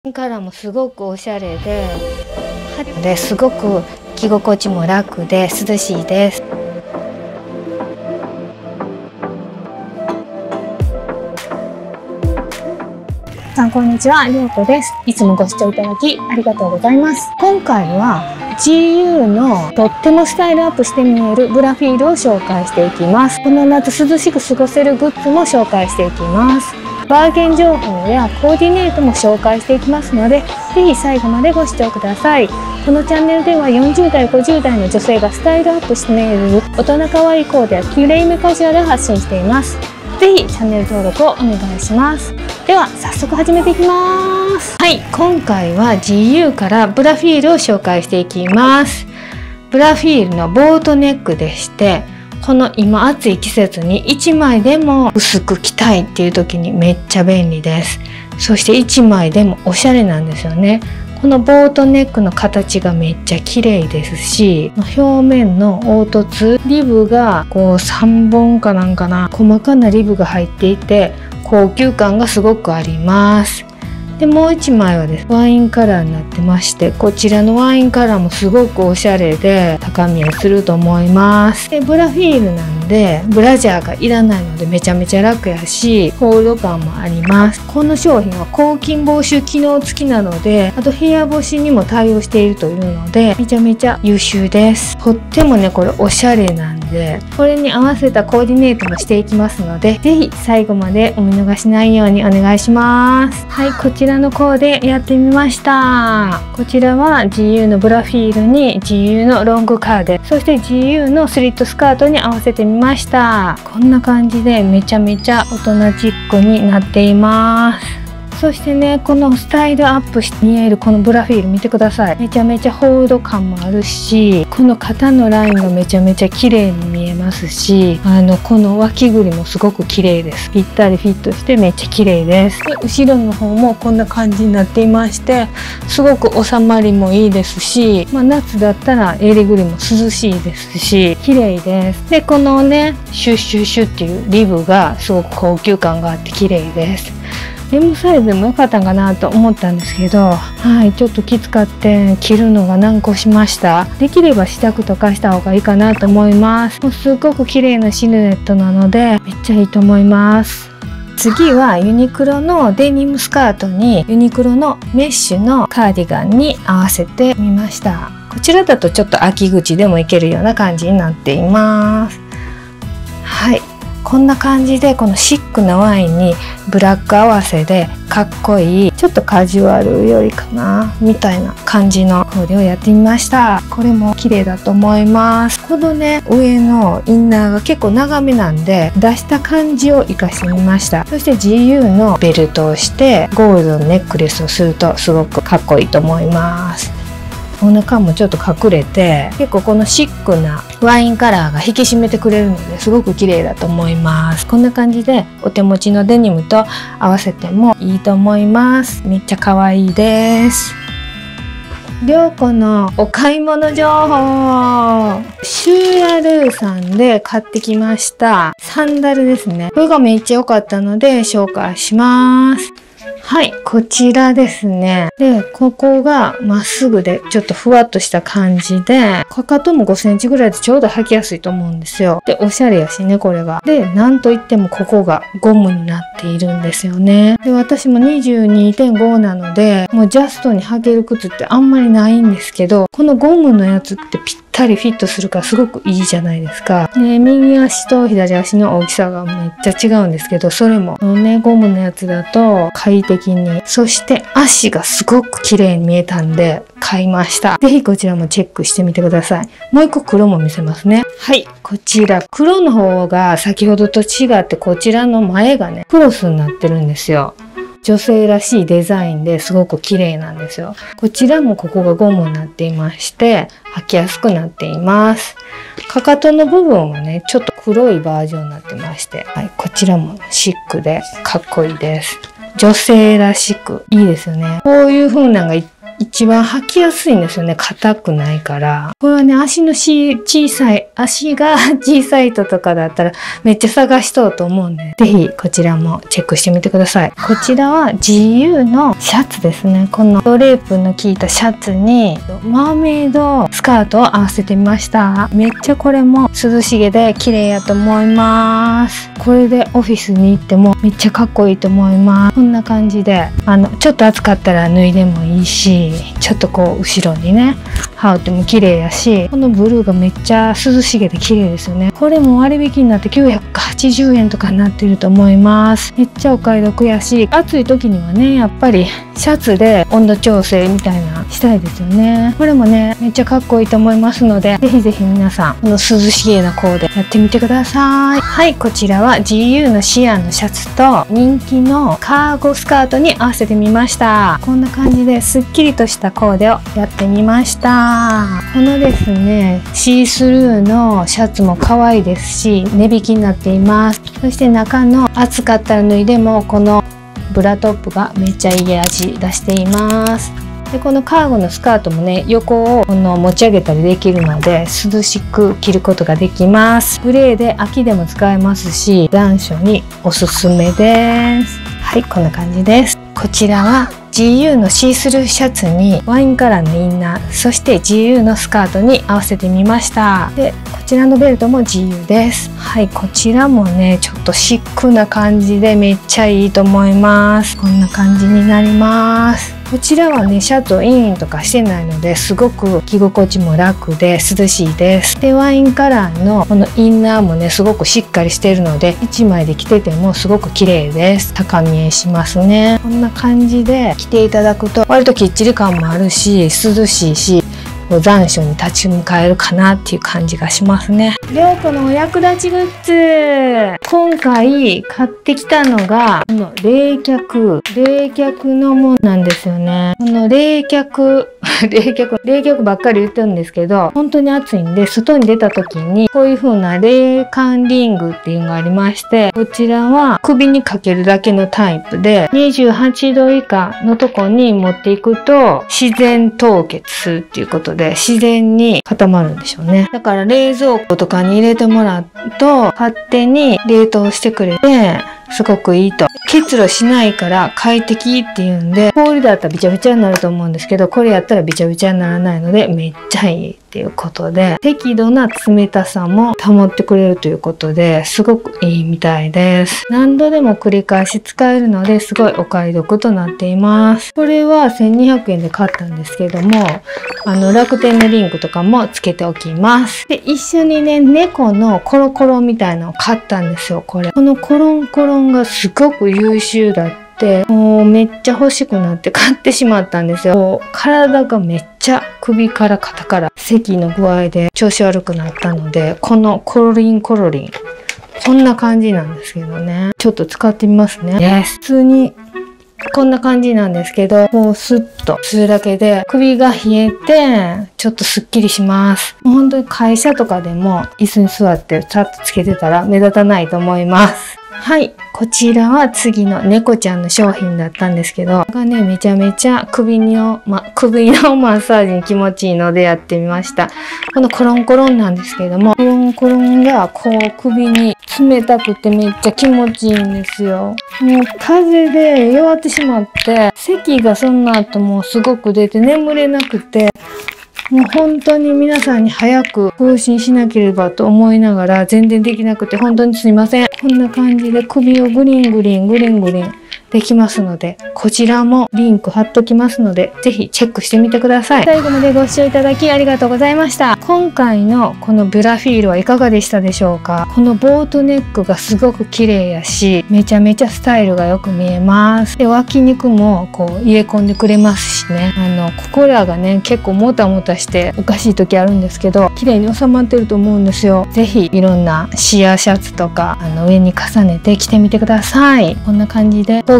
カラーもすごくおしゃれですごく着心地も楽で涼しいです。 さんこんにちは、りょうこです。いつもご視聴いただきありがとうございます。今回は GU のとってもスタイルアップして見えるブラフィールを紹介していきます。この夏涼しく過ごせるグッズも紹介していきます。バーゲン情報やコーディネートも紹介していきますので、ぜひ最後までご視聴ください。このチャンネルでは40代、50代の女性がスタイルアップして見える大人可愛いコーデやきれいめカジュアルを発信しています。ぜひチャンネル登録をお願いします。では早速始めていきます。はい、今回は GU からブラフィールを紹介していきます。ブラフィールのボートネックでして、この今暑い季節に1枚でも薄く着たいっていう時にめっちゃ便利です。そして1枚でもおしゃれなんですよね。このボートネックの形がめっちゃ綺麗ですし、表面の凹凸リブがこう3本かなんかな細かなリブが入っていて高級感がすごくあります。でもう1枚はですね、ワインカラーになってまして、こちらのワインカラーもすごくおしゃれで高見えすると思います。でブラフィールなんでブラジャーがいらないのでめちゃめちゃ楽やし、ホールド感もあります。この商品は抗菌防臭機能付きなので、あと部屋干しにも対応しているというのでめちゃめちゃ優秀です。とってもねこれおしゃれなんで、これに合わせたコーディネートもしていきますので、ぜひ最後までお見逃しないようにお願いします。はい、こちらのコーデやってみました。こちらは GU のブラフィールに GU のロングカーデ、そして GU のスリットスカートに合わせてみました。こんな感じでめちゃめちゃ大人チックになっています。そしてね、このスタイルアップして見えるこのブラフィール見てください。めちゃめちゃホールド感もあるし、この肩のラインがめちゃめちゃ綺麗に見えますし、この脇ぐりもすごく綺麗です。ぴったりフィットしてめっちゃ綺麗です。で後ろの方もこんな感じになっていまして、すごく収まりもいいですし、夏だったら襟ぐりも涼しいですし綺麗です。でこのねシュッシュッシュっていうリブがすごく高級感があって綺麗です。M サイズでも良かったんかなと思ったんですけど、はい、ちょっときつかって着るのが難航しました。できれば試着とかした方がいいかなと思います。もうすっごく綺麗なシルエットなのでめっちゃいいと思います。次はユニクロのデニムスカートにユニクロのメッシュのカーディガンに合わせてみました。こちらだとちょっと秋口でもいけるような感じになっています。はい、こんな感じでこのシックなワインにブラック合わせでかっこいい、ちょっとカジュアルよりかなみたいな感じのコーデをやってみました。これも綺麗だと思います。このね上のインナーが結構長めなんで出した感じを活かしてみました。そして GU のベルトをしてゴールドのネックレスをするとすごくかっこいいと思います。お腹もちょっと隠れて結構このシックなワインカラーが引き締めてくれるのですごく綺麗だと思います。こんな感じでお手持ちのデニムと合わせてもいいと思います。めっちゃ可愛いです。りょうこのお買い物情報、シューラルーさんで買ってきましたサンダルですね。これがめっちゃ良かったので紹介します。はい、こちらですね。で、ここがまっすぐでちょっとふわっとした感じで、かかとも5センチぐらいでちょうど履きやすいと思うんですよ。で、おしゃれやしね、これが。で、なんといってもここがゴムになっているんですよね。で、私も 22.5 なので、もうジャストに履ける靴ってあんまりないんですけど、このゴムのやつってぴったりフィットするからすごくいいじゃないですか。で、右足と左足の大きさがめっちゃ違うんですけど、それもね、ゴムのやつだと快適に、そして足がすごく綺麗に見えたんで買いました。ぜひこちらもチェックしてみてください。もう一個黒も見せますね。はい、こちら黒の方が先ほどと違ってこちらの前がねクロスになってるんですよ。女性らしいデザインですごく綺麗なんですよ。こちらもここがゴムになっていまして履きやすくなっています。かかとの部分はねちょっと黒いバージョンになってまして、はい、こちらもシックでかっこいいです。女性らしくいいですよね。こういう風なのが一番履きやすいんですよね。硬くないから。これはね、足が小さい人とかだったらめっちゃ探しとうと思うんで、ぜひこちらもチェックしてみてください。こちらは GU のシャツですね。このドレープの効いたシャツにマーメイドスカートを合わせてみました。めっちゃこれも涼しげで綺麗やと思います。これでオフィスに行ってもめっちゃかっこいいと思います。こんな感じで、ちょっと暑かったら脱いでもいいし、ちょっとこう後ろにね、羽織っても綺麗やし、このブルーがめっちゃ涼しげで綺麗ですよね。これも割引になって980円とかになってると思います。めっちゃお買い得やし、暑い時にはね、やっぱりシャツで温度調整みたいなしたいですよね。これもね、めっちゃかっこいいと思いますので、ぜひぜひ皆さん、この涼しげなコーデやってみてください。はい、こちらは GU のシアンのシャツと人気のカーゴスカートに合わせてみました。こんな感じですっきりとしたコーデをやってみました。このですね、シースルーのシャツも可愛いですし、値引きになっています。そして中の暑かったら脱いでもこのブラトップがめっちゃいい味出しています。でこのカーゴのスカートもね、横を持ち上げたりできるので涼しく着ることができます。グレーで秋でも使えますし、残暑におすすめです。はい、こんな感じです。こちらは GU のシースルーシャツにワインカラーのインナー、そして GU のスカートに合わせてみました。でこちらのベルトも GU です。はい、こちらもね、ちょっとシックな感じでめっちゃいいと思います。こんな感じになります。こちらはね、シャツをインとかしてないのですごく着心地も楽で涼しいです。でワインカラーのこのインナーもね、すごくしっかりしているので1枚で着ててもすごく綺麗です。高見えしますね。こんな感じで着ていただくと割ときっちり感もあるし、涼しいし、残暑に立ち向かえるかなっていう感じがしますね。りょうこのお役立ちグッズ、今回買ってきたのがこの冷却のものなんですよね。この冷却ばっかり言ってるんですけど、本当に暑いんで外に出た時にこういう風な冷感リングっていうのがありまして、こちらは首にかけるだけのタイプで28度以下のとこに持っていくと自然凍結っていうことで自然に固まるんでしょうね。だから冷蔵庫とかに入れてもらうと勝手に冷凍してくれてすごくいいと。結露しないから快適っていうんで、氷だったらびちゃびちゃになると思うんですけど、これやったらびちゃびちゃにならないのでめっちゃいいっていうことで、適度な冷たさも保ってくれるということですごくいいみたいです。何度でも繰り返し使えるのですごいお買い得となっています。これは1200円で買ったんですけども、楽天のリンクとかもつけておきます。で、一緒にね、猫のコロコロみたいなのを買ったんですよ、これ。このコロンコロンがすごく優秀だって、もうめっちゃ欲しくなって買ってしまったんですよ。体がめっちゃ首から肩から咳の具合で調子悪くなったので、このコロリンこんな感じなんですけどね。ちょっと使ってみますね。普通にこんな感じなんですけど、もうスッとするだけで首が冷えてちょっとスッキリします。もう本当に会社とかでも椅子に座ってさっとつけてたら目立たないと思います。はい。こちらは次の猫ちゃんの商品だったんですけど、がね、めちゃめちゃ首のマッサージに気持ちいいのでやってみました。このコロンコロンなんですけども、コロンコロンがこう首に冷たくてめっちゃ気持ちいいんですよ。もう風邪で弱ってしまって、咳がその後もすごく出て眠れなくて、もう本当に皆さんに早く更新しなければと思いながら全然できなくて本当にすいません。こんな感じで首をグリングリンできますので、こちらもリンク貼っときますので、ぜひチェックしてみてください。最後までご視聴いただきありがとうございました。今回のこのブラフィールはいかがでしたでしょうか？このボートネックがすごく綺麗やし、めちゃめちゃスタイルがよく見えます。で、脇肉もこう入れ込んでくれますしね。ここらがね、結構もたもたしておかしい時あるんですけど、綺麗に収まってると思うんですよ。ぜひいろんなシアーシャツとか上に重ねて着てみてください。こんな感じでコー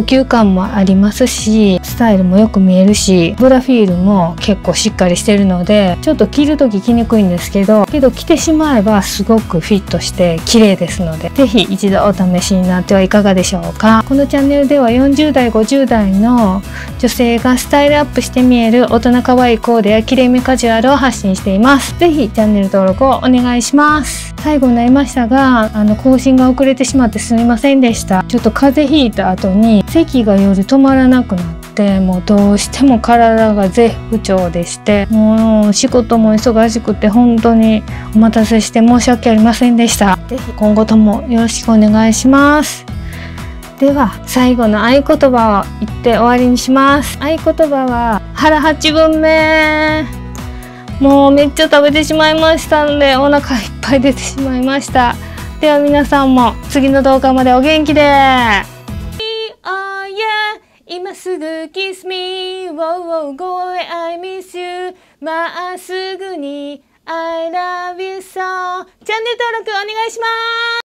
高級感もありますし、スタイルもよく見えるし、ブラフィールも結構しっかりしてるので、ちょっと着るとき着にくいんですけど着てしまえばすごくフィットして綺麗ですので、ぜひ一度お試しになってはいかがでしょうか。このチャンネルでは40代50代の女性がスタイルアップして見える大人可愛いコーデやきれいめカジュアルを発信しています。ぜひチャンネル登録をお願いします。最後になりましたが、更新が遅れてしまってすみませんでした。ちょっと風邪ひいた後に咳が夜止まらなくなって、もうどうしても体が絶不調でして、もう仕事も忙しくて本当にお待たせして申し訳ありませんでした。ぜひ今後ともよろしくお願いします。では最後の合言葉を言って終わりにします。合言葉は腹8分目。もうめっちゃ食べてしまいましたのでお腹いっぱい出てしまいました。では皆さんも次の動画までお元気で。今すぐ Kiss me, wow, go away, I miss you まっすぐに I love you so チャンネル登録お願いします。